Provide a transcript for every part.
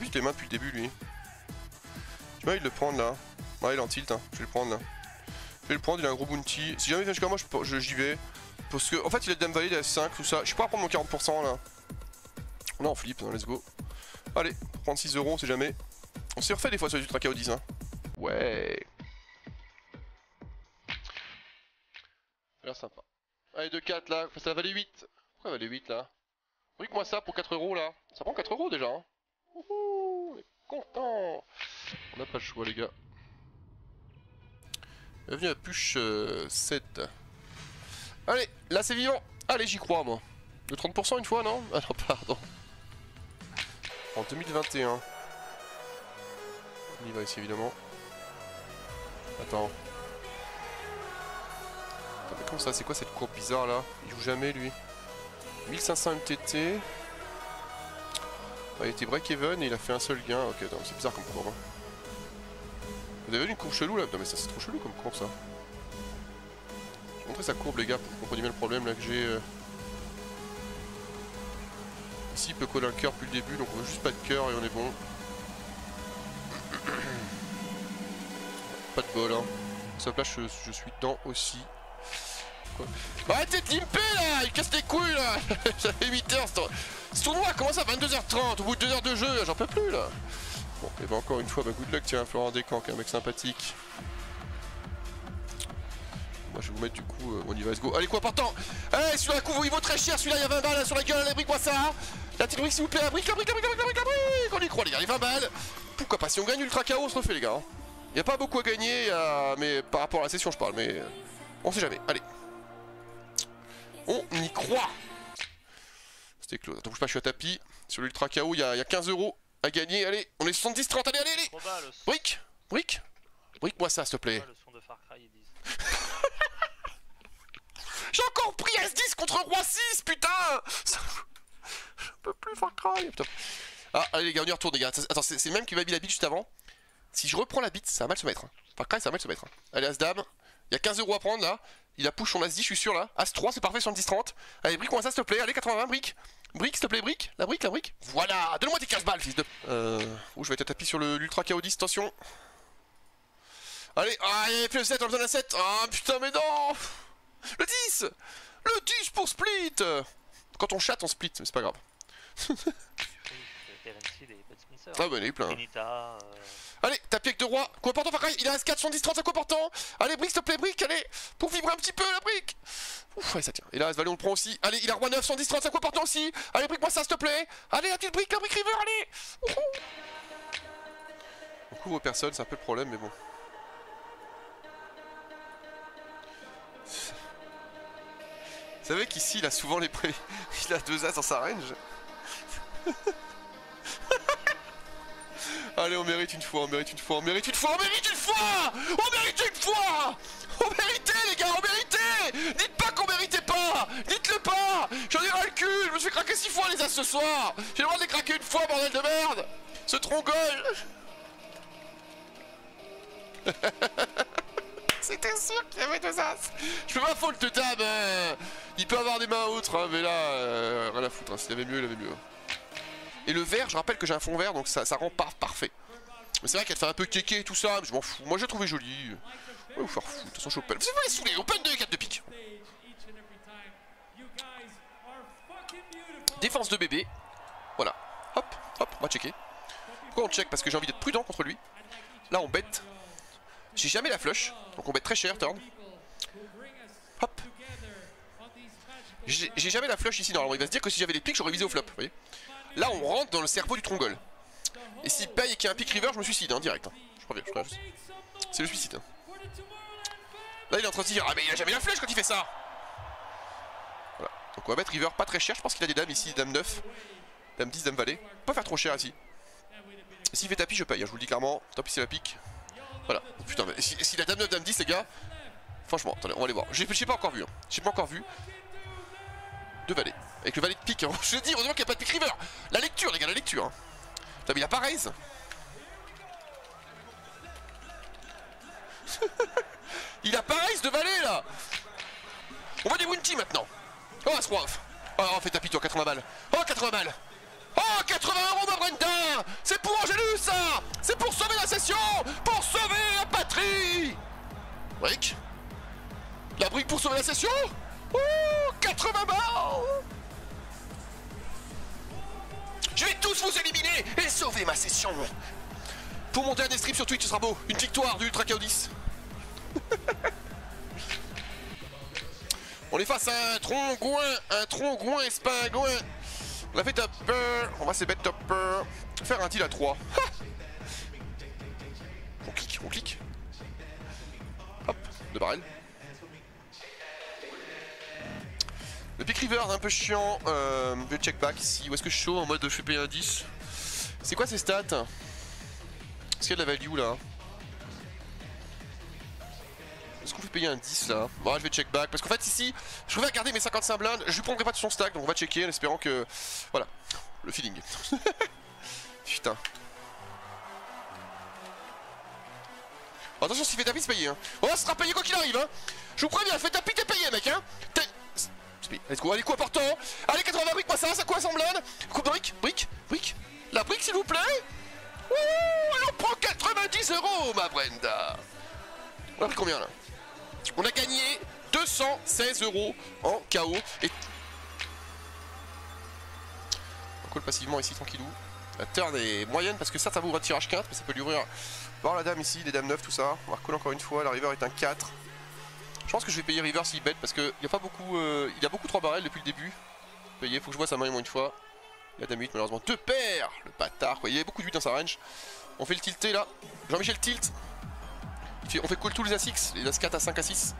vite les mains depuis le début lui. J'ai pas envie de le prendre là. Ouais, il est en tilt, hein. Je vais le prendre là. Je vais le prendre, il a un gros bounty. Si jamais il vient jusqu'à moi, j'y vais. Parce que, en fait, il a Dame Valley, il a 5 tout ça. Je suis pas à prendre mon 40% là. Non, on flip, let's go. Allez, pour prendre 6 €, on sait jamais. On s'est refait des fois sur du Ultra KO 10, hein. Ouais. Ça a l'air sympa. Allez, 2-4 là, ça va valer 8. Pourquoi elle valait 8 là? Brique-moi ça pour 4 € là. Ça prend 4 € déjà, hein. Wouhou, on est content. On n'a pas le choix, les gars. Bienvenue à Push 7. Allez, là c'est vivant. Allez, j'y crois, moi. De 30% une fois, non? Ah non, pardon. En 2021. On y va ici, évidemment. Attends. Attends, mais comment ça? C'est quoi cette courbe bizarre là? Il joue jamais lui. 1500 MTT. Ah, il était break-even et il a fait un seul gain. Ok, c'est bizarre comme courbe. Hein. Vous avez vu une courbe chelou là? Non mais ça c'est trop chelou comme courbe ça. Je vais montrer sa courbe les gars pour que vous compreniez bien le problème là que j'ai. Ici il peut coller un cœur depuis le début donc on veut juste pas de cœur et on est bon. Pas de bol hein. Sauf là je suis dedans aussi. Arrêtez de limper là! Il casse les couilles là! Ça fait 8 heures ce tournoi commence à 22h30 au bout de 2 heures de jeu, j'en peux plus là! Bon, et ben encore une fois, bah good luck, tiens, Florent Descamps, qui est un mec sympathique. Moi je vais vous mettre du coup, on y va, let's go. Allez, quoi partant! Allez, celui-là, il vaut très cher, celui-là, il y a 20 balles là, sur la gueule, allez, brique-moi ça! La petite brique s'il vous plaît, la brique, on y croit les gars, les 20 balles! Pourquoi pas, si on gagne Ultra KO, on se refait les gars. Hein. Y a pas beaucoup à gagner, mais par rapport à la session je parle, mais on sait jamais, allez. On y croit! C'était close, attends, bouge pas, je suis à tapis. Sur l'Ultra KO, il y a 15 € à gagner, allez, on est 70-30, allez, allez, allez! Brique! Brique! Brique-moi ça, s'il te plaît. Le son de Far Cry 10. J'ai encore pris S10 contre Roi 6, putain! Je peux plus Far Cry, putain. Ah, allez les gars, on y retourne les gars. Attends, c'est le même qui m'a mis la bite juste avant. Si je reprends la bite, ça va mal se mettre. Far Cry, ça va mal se mettre. Allez, As-Dame. Il y a 15 € à prendre là. Il a push son As-10, je suis sûr là. As-3, c'est parfait sur le 10-30. Allez, brique-moi ça, s'il te plaît. Allez, 80-20, brique. Brique, s'il te plaît, brique. La brique, la brique. Voilà, donne-moi tes 15 balles, fils de. Où je vais être tapis sur l'Ultra KO 10, attention. Allez, allez, puis le 7, on a besoin d'un 7. Ah putain, mais non! Le 10! Le 10 pour split! Quand on chatte, on split, mais c'est pas grave. Ah bah, il y en a eu plein. Allez, tapis avec 2 rois. Coup important, Far Cry, il a As-4, 110-30, c'est coup important. Allez, brique, s'il te plaît, brique, allez, pour vibrer un petit peu la brique. Ouf, allez, ça tient. Et là, As-Valet, on le prend aussi. Allez, il a Roi 9, 110-30, c'est coup important aussi. Allez, brique-moi ça, s'il te plaît. Allez, la petite brique river, allez. On couvre personne, c'est un peu le problème, mais bon. Vous savez qu'ici, il a souvent les pré... Il a 2 As dans sa range. Allez, on mérite une fois, on mérite une fois, on mérite une fois, on mérite une fois! On mérite une fois! On méritait les gars, on méritait! Dites pas qu'on méritait pas! Dites-le pas! J'en ai ras le cul! Je me suis fait craquer 6 fois les As ce soir! J'ai le droit de les craquer une fois, bordel de merde! Ce trongol! C'était sûr qu'il y avait 2 As! Je fais ma faute de dame! Il peut avoir des mains autres, hein, mais là, rien à foutre, hein. S'il avait mieux, il avait mieux. Et le vert, je rappelle que j'ai un fond vert, donc ça rend pas parfait. Mais c'est vrai qu'elle fait un peu kéké et tout ça, mais je m'en fous. Moi, je l'ai trouvé joli. Ouais, vous faire foutre. De toute façon, je suis open. Vous les saouler, open 2 et 4 de pique. Défense de bébé. Voilà. Hop, hop, on va checker. Pourquoi on check? Parce que j'ai envie d'être prudent contre lui. Là, on bête. J'ai jamais la flush, donc on bête très cher, turn. Hop. J'ai jamais la flush ici, normalement. Il va se dire que si j'avais les piques, j'aurais visé au flop, vous voyez. Là, on rentre dans le cerveau du trongol. Et s'il paye et qu'il y a un pick river, je me suicide, hein, direct. Hein. Je préviens, je préviens. C'est le suicide. Hein. Là, il est en train de se dire, ah, mais il a jamais la flèche quand il fait ça. Voilà. Donc, on va mettre river pas très cher. Je pense qu'il a des dames ici, dame 9, dame 10, dame valet. Pas faire trop cher ici. S'il fait tapis, je paye, hein, je vous le dis clairement. Tant pis, c'est la pique. Voilà. Oh, putain, mais s'il a dame 9, dame 10, les gars. Franchement, attendez, on va aller voir. J'ai pas encore vu. Hein. J'ai pas encore vu. 2 valets. Avec le valet de pique. Hein. Je te dis, heureusement qu'il n'y a pas de pick river. La lecture, les gars, la lecture. Hein. Putain, mais il a pas raise. Il a pas raise de valet là. On va des bounty maintenant. Oh, As-Roi. Oh, on fait tapis toi, 80 balles. Oh, 80 balles. Oh, 80 € ma Brenda. C'est pour Angelus, ça. C'est pour sauver la session. Pour sauver la patrie. Brick. La brique pour sauver la session. Ouh, 80 balles. Je vais tous vous éliminer et sauver ma session. Pour mon dernier stream sur Twitch, ce sera beau. Une victoire du Ultra Chaos. On est face à un tronc-gouin espingouin. On a fait topper, on va se mettre topper. Faire un deal à 3. On clique. Hop, 2 barrels. Le pick river est un peu chiant. Je vais check back ici. Où est-ce que je suis en mode je fais payer un 10. C'est quoi ces stats? Est-ce qu'il y a de la value là? Est-ce qu'on fait payer un 10 là? Bon, je vais check back parce qu'en fait ici je préfère garder mes 55 blindes. Je lui prendrai pas de son stack, donc on va checker en espérant que... Voilà, le feeling. Putain. Attention, s'il fait tapis, c'est payé hein. Oh, ça sera payé quoi qu'il arrive hein. Je vous préviens, fais tapis, t'es payé mec hein. Let's go, allez, coup important. Allez, 80 briques, moi ça quoi sans blinde. Coup de brique. La brique s'il vous plaît. Ouh, elle en prend 90 €, ma Brenda. On a pris combien là? On a gagné 216 € en KO. Et... on colle passivement ici, tranquillou. La turn est moyenne parce que ça vous ouvre un tirage 4, mais ça peut lui ouvrir. Voir la dame ici, les dames 9, tout ça. On va recoller encore une fois. La river est un 4. Je pense que je vais payer river s'il bet parce qu'il n'y a pas beaucoup. Il a beaucoup 3 barrels depuis le début. Payer, faut que je vois sa main au moins une fois. La dame 8, malheureusement. 2 paires. Le bâtard quoi. Il y avait beaucoup de 8 dans sa range. On fait le tilté là. Jean-Michel tilt. On fait call tous les A6, les As4, A5, A6.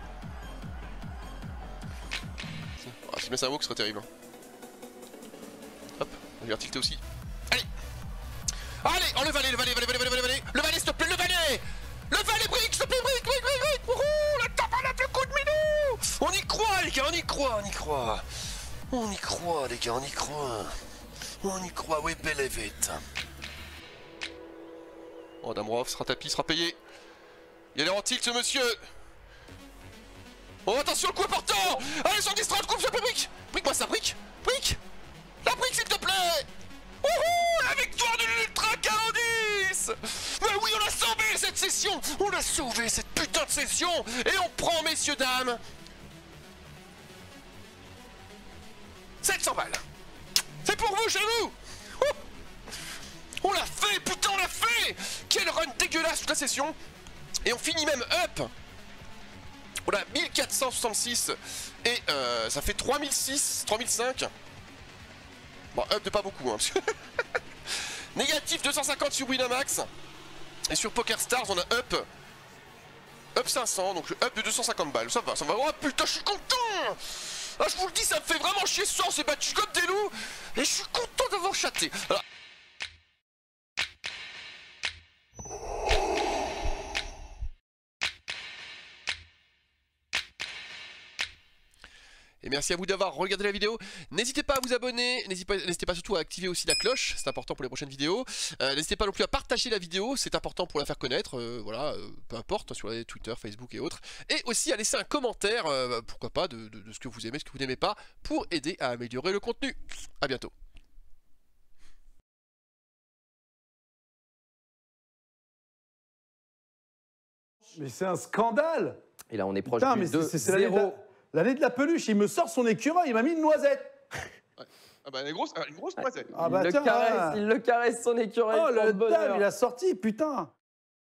Ah, si je mets ça à walk, ce serait terrible. Hop, on va tilter aussi. Allez. Allez, oh le valet. Le valet, s'il te plaît, le valet. Le valet, brique, s'il te plaît, brique. Oh, la tabarnak, le coup de minou. On y croit, les gars, on y croit. On y croit, les gars, on y croit, oui, believe it. Oh, dame roi, sera tapis, sera payé. Il a l'air en tilt ce monsieur. Oh attention le coup important. Allez sur distrait, coupe sur brique. Brique-moi ça, brique. La brique s'il te plaît. Wouhou, la victoire de l'Ultra Chaos. Mais oui, on a sauvé cette session. On a sauvé cette putain de session. Et on prend, messieurs, dames, 700 balles. C'est pour vous, chez vous. On l'a fait, putain, on l'a fait. Quel run dégueulasse toute la session. Et on finit même up. On a 1466 et ça fait 3006, 3005. Bon, up de pas beaucoup hein, négatif 250 sur Winamax. Et sur PokerStars on a up 500, donc up de 250 balles. Ça va. Oh putain, je suis content. Ah, je vous le dis, ça me fait vraiment chier ce soir. On s'est battu comme des loups. Et je suis content d'avoir chaté. Alors, et merci à vous d'avoir regardé la vidéo. N'hésitez pas à vous abonner, n'hésitez pas surtout à activer aussi la cloche, c'est important pour les prochaines vidéos. N'hésitez pas non plus à partager la vidéo, c'est important pour la faire connaître, voilà, peu importe, sur les Twitter, Facebook et autres. Et aussi à laisser un commentaire, pourquoi pas, de ce que vous aimez, ce que vous n'aimez pas, pour aider à améliorer le contenu. A bientôt. Mais c'est un scandale. Et là on est proche Putain, du mais 2-0. L'année de la peluche, il me sort son écureuil, il m'a mis une noisette. Ouais. Ah bah une grosse noisette. Ah bah Il le caresse son écureuil. Oh, pour le bonheur. dame, il a sorti, putain.